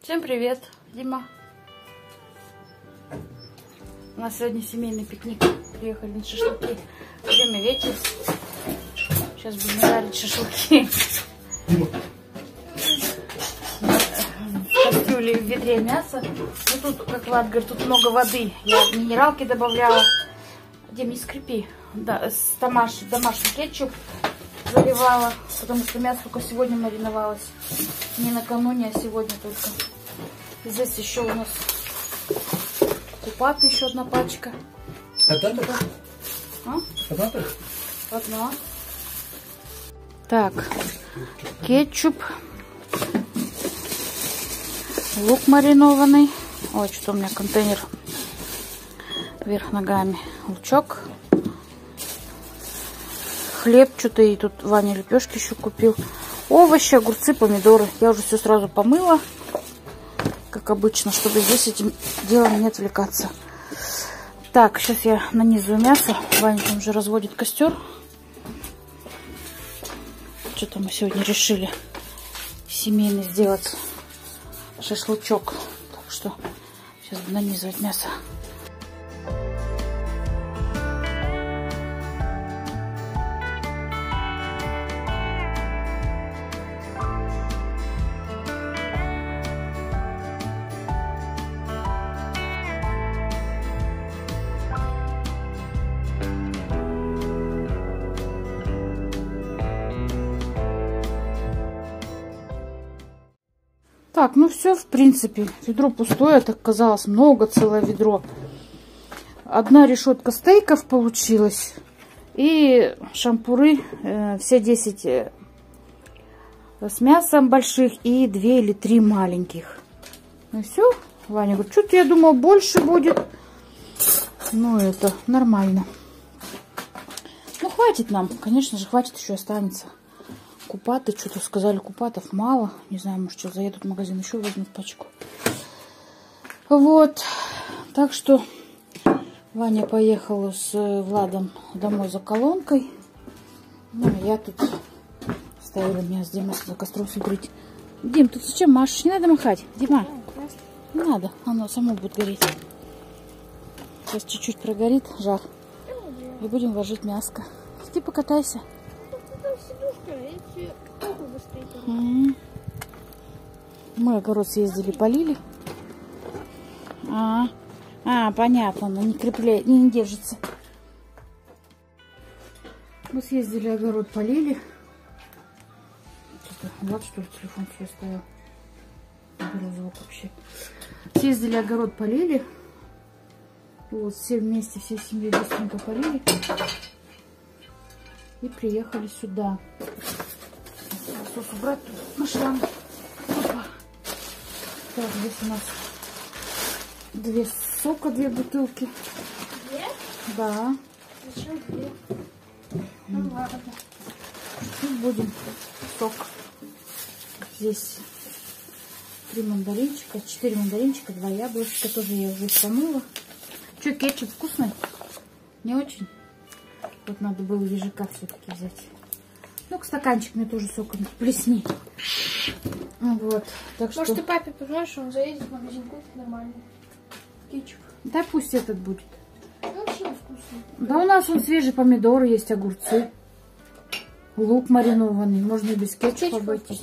Всем привет, Дима. У нас сегодня семейный пикник. Приехали на шашлыки. Время вечер. Сейчас будем жарить шашлыки. В кастрюле в ведре мясо. Ну тут, как Влад говорит, тут много воды. Я минералки добавляла. Дим, не скрипи. Да, домашний кетчуп заливала, потому что мясо только сегодня мариновалось. Не накануне, а сегодня только. Здесь еще у нас купаты, еще одна пачка. Это? А? Это? Одна. Так, кетчуп, лук маринованный. Ой, что-то у меня контейнер вверх ногами. Лучок, хлеб, что-то и тут Ваня лепешки еще купил. Овощи, огурцы, помидоры. Я уже все сразу помыла, как обычно, чтобы здесь этим делом не отвлекаться. Так, сейчас я нанизываю мясо. Ваня там уже разводит костер. Что-то мы сегодня решили семейный сделать шашлычок. Так что сейчас буду нанизывать мясо. Так, ну все, в принципе, ведро пустое, так казалось, много, целое ведро. Одна решетка стейков получилась. И шампуры, все 10 с мясом больших и 2 или 3 маленьких. Ну все, Ваня говорит, что-то я думал больше будет. Ну это нормально. Ну хватит нам, конечно же, хватит, еще останется. Купаты, что-то сказали, купатов мало. Не знаю, может, что заедут в магазин, еще возьмут пачку. Вот. Так что Ваня поехала с Владом домой за колонкой. Ну, а я тут ставила мясо, Дима за костром греть. Дим, тут зачем машешь? Не надо махать. Дима, не надо, оно само будет гореть. Сейчас чуть-чуть прогорит жар. И будем ложить мяско. Иди покатайся. Мы огород съездили, полили. Понятно, она не крепляет, не держится. Мы съездили, огород полили. Влад, что ли, телефон все оставил. Уберу звук вообще. Съездили, огород полили. Вот, все вместе, всей семьей быстренько полили. И приехали сюда. Насос убрать тут на шланг. Опа. Так, здесь у нас 2 сока, 2 бутылки. 2? Да. Зачем 2? Ну ладно. И будем сок. Здесь 3 мандаринчика, 4 мандаринчика, 2 яблочка. Тоже я уже помыла. Что, кетчуп вкусный? Не очень? Вот надо было ежика все-таки взять. Ну, к стаканчик мне тоже соком плесни. Вот. Так что... Может, ты папе позвонишь, он заедет в магазин, купит нормально. Кетчуп. Да пусть этот будет. Ну, вообще вкусный. Да у нас он свежие помидоры есть, огурцы. Лук маринованный. Можно и без кетчупа обойтись.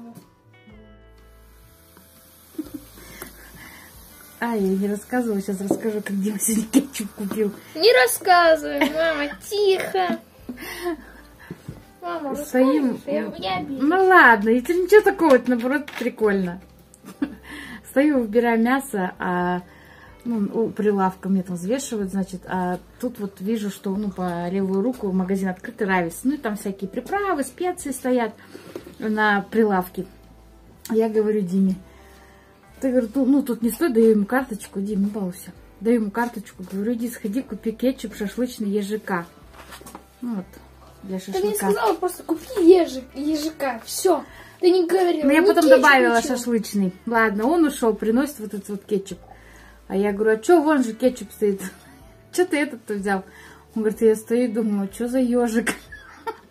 Я не рассказывала, сейчас расскажу, как Дима сегодня кетчуп купил. Не рассказывай, мама, тихо. Мама, стоим. Я Ну ладно, это ничего такого, это наоборот прикольно. Стою, выбираю мясо, у прилавка мне там взвешивают, значит, а тут вот вижу, что по левую руку магазин открытый, Равис. Ну и там всякие приправы, специи стоят на прилавке. Я говорю Диме, ты говоришь, тут не стоит, даю ему карточку, Дим, не балуйся. Даю ему карточку, говорю, иди сходи, купи кетчуп шашлычный ежика. Вот, для шашлыка. Ты мне сказала просто купи ежика, все. Ты не говорила. Ну я потом кетчуп, добавила ничего. Шашлычный. Ладно, он ушел, приносит вот этот вот кетчуп. А я говорю, а что, вон же кетчуп стоит. Что ты этот-то взял? Он говорит, я стою и думаю, что за ежик?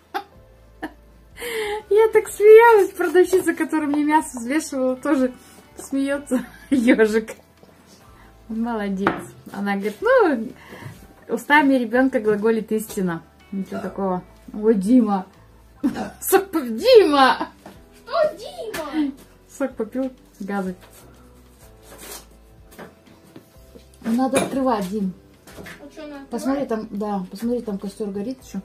Я так смеялась, продавщица, которая мне мясо взвешивала, тоже Смеется ежик. Молодец. Она говорит, ну, устами ребенка глаголит истина. Ничего такого. Ой, Дима. Сок попил. Дима! Что, Дима? Сок попил, газы. Надо открывать, Дим. А что, надо Посмотри там, да, посмотри, там костер горит еще.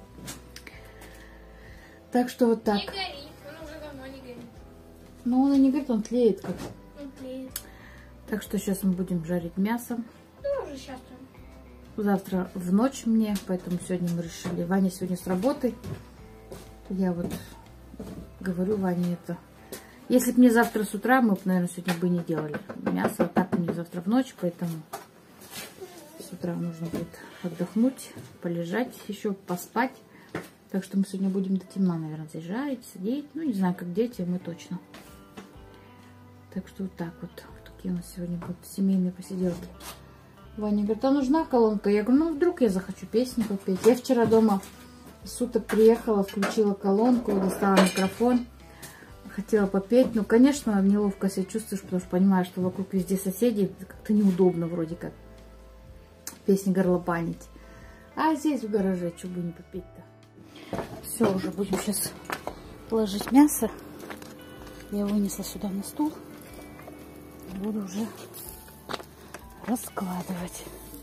Так что вот так. Не горит, он уже давно не горит. Но он и не горит, он тлеет как. Он тлеет. Так что сейчас мы будем жарить мясо. Ну, уже сейчас. Завтра в ночь мне, поэтому сегодня мы решили. Ваня сегодня с работы. Я вот говорю Ване это. Если бы мне завтра с утра, мы бы, наверное, сегодня бы не делали мясо. А так мне завтра в ночь, поэтому с утра нужно будет отдохнуть, полежать еще, поспать. Так что мы сегодня будем до темна, наверное, здесь жарить, сидеть. Ну, не знаю, как дети, мы точно. Так что вот так вот. Такие у нас сегодня будут семейные посиделки. Ваня говорит, а нужна колонка? Я говорю, ну, вдруг я захочу песни попеть. Я вчера дома с утра приехала, включила колонку, достала микрофон. Хотела попеть. Ну, конечно, неловко себя чувствуешь, потому что понимаешь, что вокруг везде соседи. Как-то неудобно вроде как песни горлопанить. А здесь в гараже, что бы не попеть-то. Все, уже будем сейчас ложить мясо. Я вынесла сюда на стул. Буду уже раскладывать.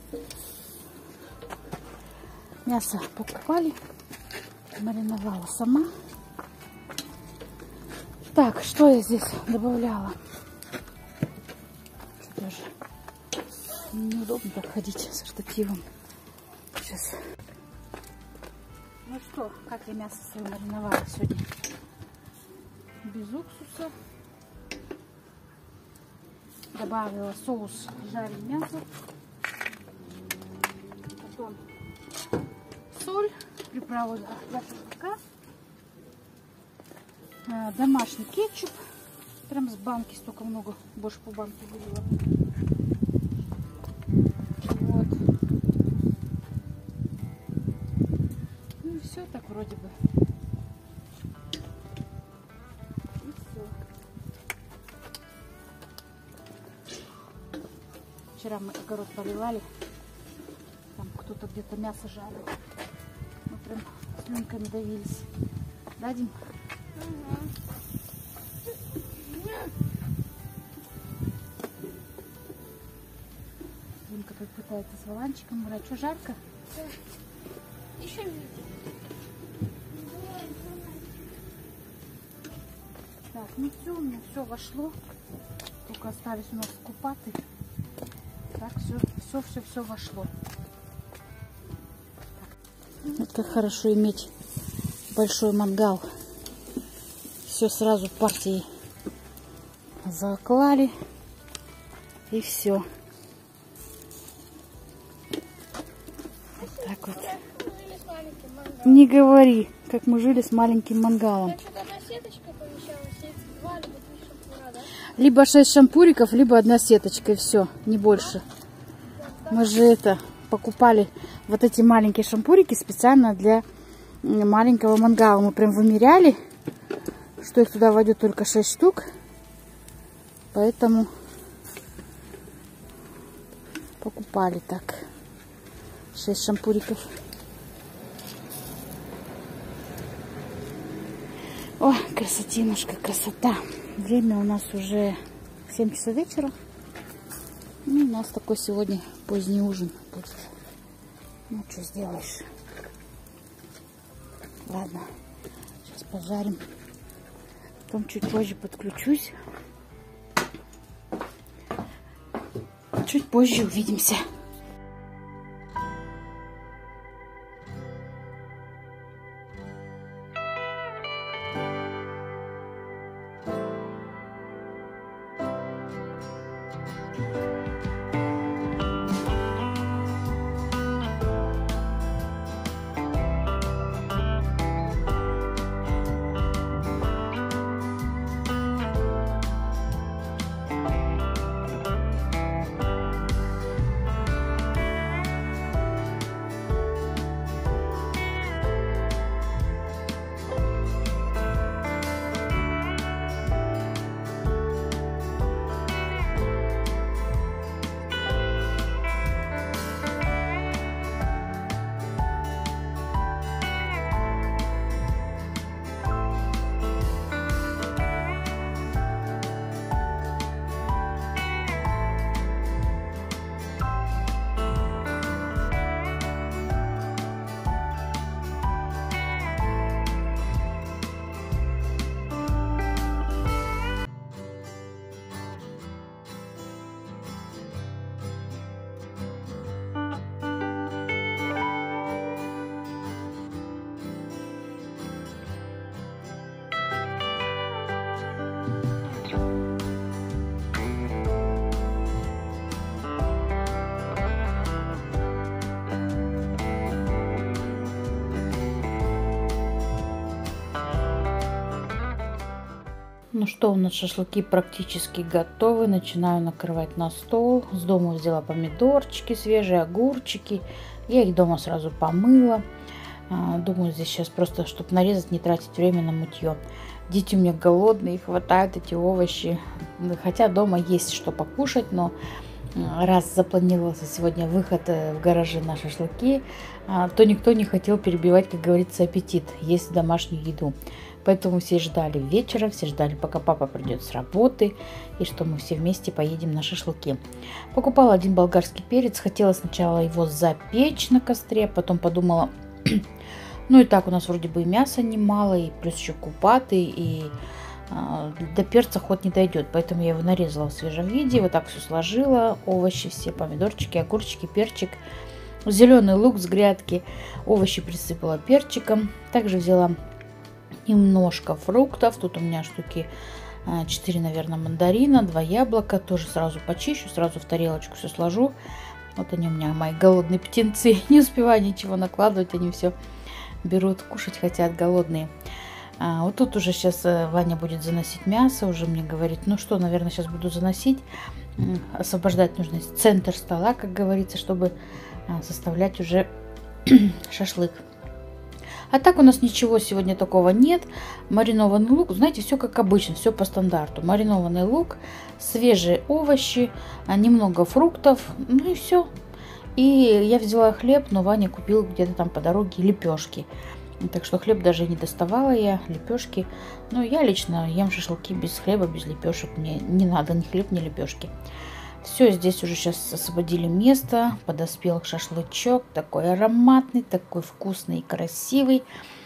Мясо покупали. Мариновала сама. Так, что я здесь добавляла? Даже неудобно так ходить со штативом. Сейчас. Ну что, как я мясо свое мариновала сегодня? Без уксуса. Добавила соус жареное мясо. Потом соль, приправу для шашлыка. Домашний кетчуп. Прям с банки столько много. Больше по банке вылила. Вот. Ну и все так вроде бы. И все. Вчера мы огород поливали. Там кто-то где-то мясо жарил. Мы прям слюнками давились. Да, Дим? Димка тут пытается с Валанчиком играть. Что, жарко? Еще видите. Так, ну все, у меня все вошло. Только остались у нас купаты. Так, все вошло. Вот как хорошо иметь большой мангал. Все сразу в партии заклали. И все. Вот так вот. Не говори, как мы жили с маленьким мангалом. Либо 6 шампуриков, либо одна сеточка, и все, не больше. Мы же это покупали вот эти маленькие шампурики специально для маленького мангала. Мы прям вымеряли, что их туда войдет только 6 штук. Поэтому покупали так 6 шампуриков. О, красотинушка, красота. Время у нас уже 7 часов вечера. Ну, у нас такой сегодня поздний ужин будет. Ну, что сделаешь? Ладно, сейчас пожарим. Потом чуть позже подключусь. Чуть позже увидимся. Ну что, у нас шашлыки практически готовы. Начинаю накрывать на стол. С дома взяла помидорчики свежие, огурчики. Я их дома сразу помыла. Думаю, здесь сейчас просто, чтобы нарезать, не тратить время на мытье. Дети у меня голодные, хватают эти овощи. Хотя дома есть что покушать, но раз запланировался сегодня выход в гараже на шашлыки, то никто не хотел перебивать, как говорится, аппетит, есть домашнюю еду. Поэтому все ждали вечера, все ждали, пока папа придет с работы, и что мы все вместе поедем на шашлыки. Покупала один болгарский перец, хотела сначала его запечь на костре, потом подумала, ну и так у нас вроде бы и мяса немало, и плюс еще купаты, и до перца ход не дойдет, поэтому я его нарезала в свежем виде, вот так все сложила, овощи все, помидорчики, огурчики, перчик, зеленый лук с грядки, овощи присыпала перчиком, также взяла немножко фруктов, тут у меня штуки 4, наверное, мандарина, 2 яблока, тоже сразу почищу, сразу в тарелочку все сложу. Вот они у меня, мои голодные птенцы, не успеваю ничего накладывать, они все берут, кушать хотят, голодные. Вот тут уже сейчас Ваня будет заносить мясо, уже мне говорит, ну что, наверное, сейчас буду заносить, освобождать нужно центр стола, как говорится, чтобы составлять уже шашлык. А так у нас ничего сегодня такого нет. Маринованный лук, знаете, все как обычно, все по стандарту. Маринованный лук, свежие овощи, немного фруктов, ну и все. И я взяла хлеб, но Ваня купил где-то там по дороге лепешки. Так что хлеб даже не доставала я, лепешки. Но я лично ем шашлыки без хлеба, без лепешек. Мне не надо ни хлеб, ни лепешки. Все, здесь уже сейчас освободили место, подоспел шашлычок, такой ароматный, такой вкусный и красивый.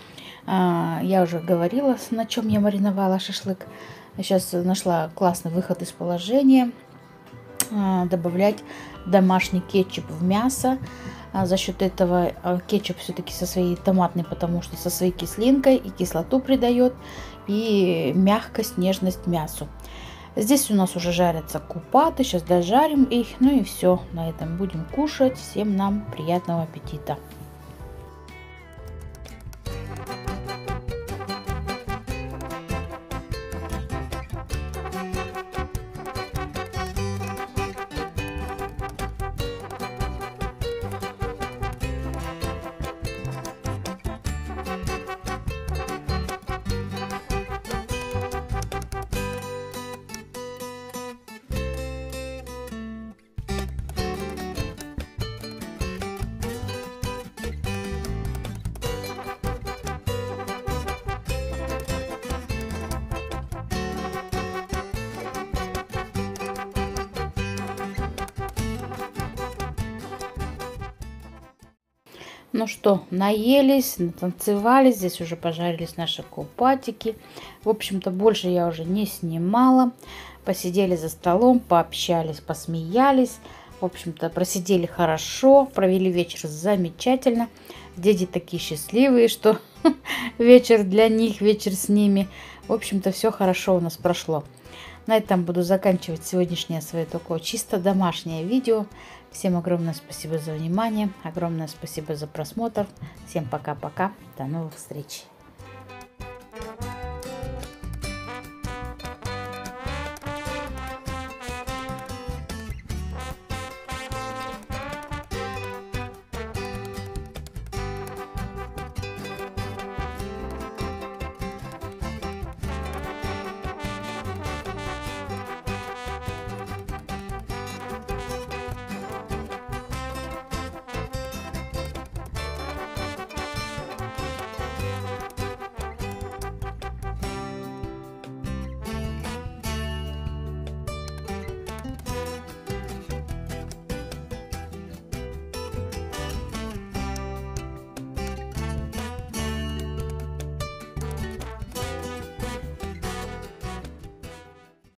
Я уже говорила, на чем я мариновала шашлык. Сейчас нашла классный выход из положения. Добавлять домашний кетчуп в мясо. За счет этого кетчуп все-таки со своей томатной, потому что со своей кислинкой и кислоту придает, и мягкость, нежность мясу. Здесь у нас уже жарятся купаты, сейчас дожарим их, ну и все, на этом будем кушать. Всем нам приятного аппетита! Ну что, наелись, натанцевались, здесь уже пожарились наши купатики. В общем-то, больше я уже не снимала. Посидели за столом, пообщались, посмеялись. В общем-то, просидели хорошо, провели вечер замечательно. Дети такие счастливые, что вечер для них, вечер с ними. В общем-то, все хорошо у нас прошло. На этом буду заканчивать сегодняшнее свое такое чисто домашнее видео. Всем огромное спасибо за внимание, огромное спасибо за просмотр. Всем пока-пока, до новых встреч.